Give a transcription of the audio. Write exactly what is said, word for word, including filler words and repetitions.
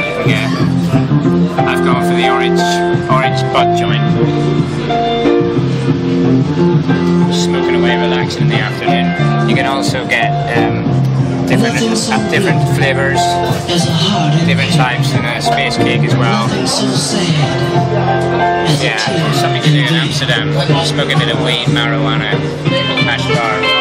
you can get. I've gone for the orange orange bud joint. Smoking away, relaxing in the afternoon. You can also get um, different uh, different flavours, different types, and a space cake as well. Yeah, something to do in Amsterdam. Smoke a bit of weed, marijuana, hash bar.